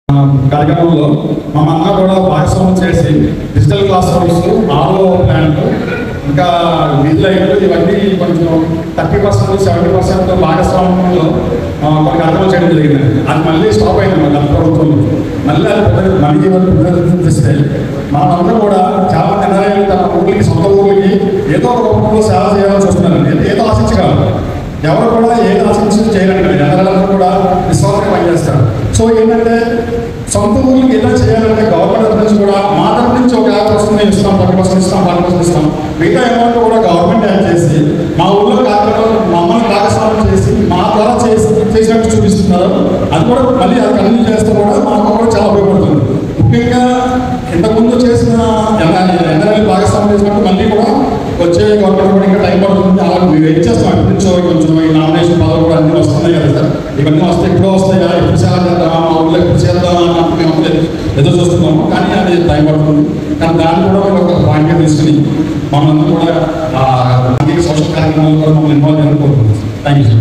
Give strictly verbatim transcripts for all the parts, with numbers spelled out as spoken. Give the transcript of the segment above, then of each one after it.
కార్యక్రమంలో మా అన్న కూడా భాగస్వామ్యం చేసి digital classrooms RO plant ఇంకా వీధి లైట్లు ఇవన్నీ కొంచెం థర్టీ పర్సెంట్ సెవెంటీ పర్సెంట్ భాగస్వామ్యంలో కొన్ని కార్యక్రమాలు చేయడం జరిగింది. అది మళ్ళీ స్టాప్ అయింది మన గత ప్రభుత్వంలో. మళ్ళీ అది మళ్ళీ పునరుద్ధరిస్తే మనమందరం కూడా చాలా నిర్ణయాలు తన ఊరికి సొంత ఊరికి ఏదో ఒక రూపంలో సేవ చేయాల్సి వస్తున్నారు. ఏదో ఆశించగలరు, ఎవరు కూడా ఏది ఆశించి చేయరండి. అందరూ కూడా విశ్వాసంగా పనిచేస్తారు. సో ఏంటంటే సొంత ఊరికి ఏదో చేయాలంటే గవర్నమెంట్ నుంచి కూడా మా తరఫు నుంచి ఒక యాభై పర్సెంట్ ఇస్తాం, పది పర్సెంట్ ఇస్తాం, పది పర్సెంట్ ఇస్తాం. మిగతా అమౌంట్ కూడా గవర్నమెంట్ యాడ్ చేసి మా ఊళ్ళో కార్యక్రమం మమ్మల్ని భాగస్వామ్యం చేసి మా ద్వారా చేసి చేసినట్టు చూపిస్తున్నారు. అది కూడా మళ్ళీ అది కంటిన్యూ చేస్తే కూడా మాకు కూడా చాలా ఉపయోగపడుతుంది. ముఖ్యంగా ఇంతకుముందు చేసిన ఎన్ఆర్ఐ భాగస్వామ్యం చేసినట్టు మళ్ళీ కూడా వచ్చే గవర్నమెంట్ కూడా ఇంకా టైం పడుతుంది. అలా మీరు ఏం చేస్తాం అటు నుంచో కొంచెం ఈ నామినేషన్ పదవి కూడా అన్నీ వస్తున్నాయి కదా సార్. ఇవన్నీ వస్తే ఎప్పుడో వస్తాయి కదా, ఎప్పుడు సేవ చేద్దామా, మా ఊళ్ళో ఎప్పుడు చేద్దామా అని మేము ఎదురు చూస్తున్నాము. కానీ అది టైం పడుతుంది. కానీ దాన్ని కూడా మీరు ఒక పాయింట్గా తీసుకుని మనందరూ కూడా సోషల్ కార్యక్రమాలు కూడా మమ్మల్ని ఇన్వాల్వ్ చేసుకోవాలి. Thank you sir.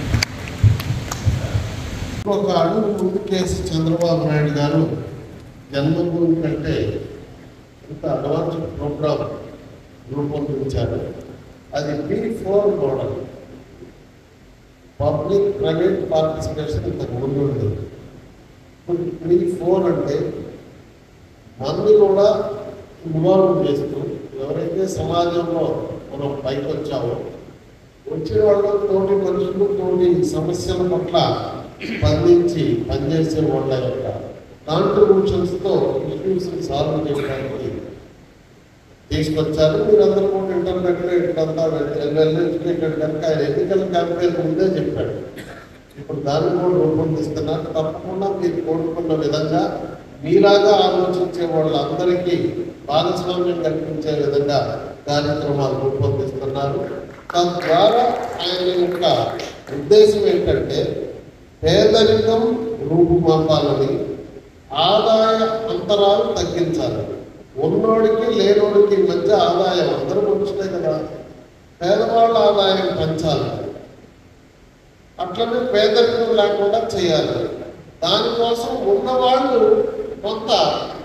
ఒక అడుగు ముందుకేసి చంద్రబాబు నాయుడు గారు జన్మభూమి కంటే ఇంత అడ్వాన్స్ ప్రోగ్రామ్ రూపొందించారు. అది P four model, public private participation ఇంతకు ముందు ఉండేది. ఇప్పుడు పీ ఫోర్ అంటే మంది కూడా ఇన్వాల్వ్ చేస్తూ ఎవరైతే సమాజంలో మనం పైకి వచ్చామో వచ్చే వాళ్ళు తోటి మనుషులు తోటి సమస్యల పట్ల స్పందించి పనిచేసే వాళ్ళ యొక్క కాంట్రిబ్యూషన్స్తో ఇష్యూస్ సాల్వ్ చేయడానికి తీసుకొచ్చారు. మీరందరూ కూడా ఇంటర్నెట్లో ఇట్లంతా వెల్ ఎడ్యుకేటెడ్ కనుక ఆయన ఎన్నికల క్యాంపెయిన్ ముందే చెప్పాడు. ఇప్పుడు దాన్ని కూడా రూపొందిస్తున్నారు. తప్పకుండా మీరు కోరుకున్న విధంగా మీలాగా ఆలోచించే వాళ్ళందరికీ భాగస్వామ్యం కల్పించే విధంగా కార్యక్రమాలు రూపొందిస్తున్నారు. తద్వారా ఆయన యొక్క ఉద్దేశం ఏంటంటే పేదరికం రూపుమాపాలని, ఆదాయ అంతరాలు తగ్గించాలి. ఉన్నోడికి లేనోడికి మధ్య ఆదాయం అందరూ మనుషులే కదా, పేదవాళ్ళ ఆదాయం పెంచాలి. అట్లనే పేదరికం లేకుండా చేయాలి. దానికోసం ఉన్నవాళ్ళు కొంత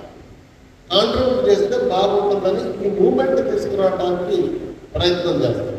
కాంట్రిబ్యూట్ చేస్తే బాగుంటుందని ఈ మూమెంట్ తీసుకురావడానికి ప్రయత్నం చేస్తారు.